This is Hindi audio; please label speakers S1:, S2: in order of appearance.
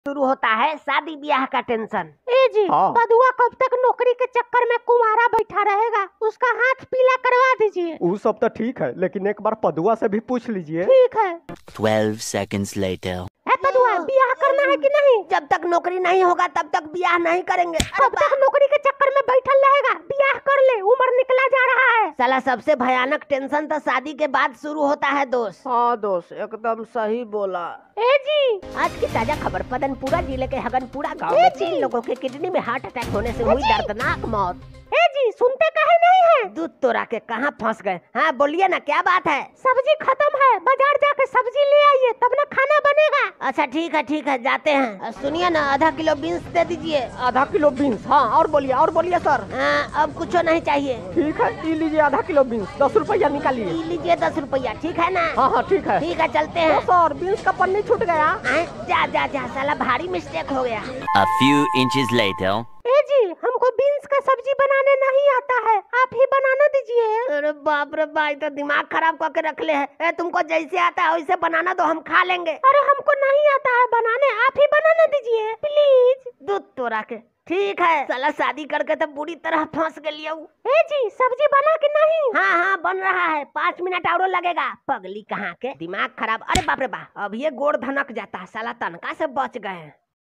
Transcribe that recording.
S1: शुरू होता है शादी ब्याह का टेंशन।
S2: ए जी,
S3: हाँ।
S2: बधुआ कब तक नौकरी के चक्कर में कुंवारा बैठा रहेगा? उसका हाथ पीला करवा दीजिए।
S3: वो सब तो ठीक है, लेकिन एक बार पदुआ से भी पूछ लीजिए।
S2: ठीक है।
S4: 12 seconds later.
S2: ए बधुआ, ब्याह करना है कि नहीं?
S1: जब तक नौकरी नहीं होगा तब तक ब्याह नहीं करेंगे।
S2: कब तक नौकरी के चक्कर में बैठल रहेगा? ब्याह कर ले, उम्र निकला जा रहा है।
S1: साला सबसे भयानक टेंशन तो शादी के बाद शुरू होता है दोस्त।
S5: हाँ दोस्त, एकदम सही बोला।
S2: ए जी,
S1: आज की ताजा खबर, पदनपुरा जिले के हगनपुरा गांव में 3 लोगों के किडनी में हार्ट अटैक होने से हुई दर्दनाक मौत।
S2: ए जी, सुनते काहे नहीं है?
S1: दूध तोरा के कहाँ फंस गए? हाँ बोलिए ना, क्या बात है?
S2: सब्जी खत्म है, बाजार जाके सब्जी ले आइए, तब ना खाना बनेगा।
S1: अच्छा ठीक है जाते हैं। सुनिए ना, आधा किलो बीन्स दे दीजिए।
S3: आधा किलो बीन्स? हाँ, और बोलिए सर।
S1: हाँ, अब कुछ नहीं चाहिए।
S3: ठीक है, ये लीजिए आधा किलो बीन्स, 10 रुपया निकालिए।
S1: ये लीजिए 10 रुपया, ठीक है ना?
S3: हाँ ठीक है।
S1: ठीक है, चलते हैं।
S3: सर, बीन्स का पन्नी छूट गया।
S1: जा साला भारी मिस्टेक हो गया।
S4: A few inches later.
S2: ए जी, हमको बीन्स का सब्जी बनाने नहीं आता है, आप ही बनाना दीजिए।
S1: अरे बाप रे भाई, तो दिमाग खराब करके रख ले है। तुमको जैसे आता है वैसे बनाना दो, हम खा लेंगे।
S2: अरे हमको नहीं आता है बनाने, आप ही बनाना दीजिए प्लीज।
S1: दूध तोरा के ठीक है। साला शादी करके तो बुरी तरह फंस गई।
S2: ए जी, सब्जी बना कि नहीं?
S1: हाँ बन रहा है, 5 मिनट और लगेगा। पगली कहाँ के, दिमाग खराब। अरे बाप रे बाप, अब ये गोड़ धनक जाता है। साला तनका से बच गए।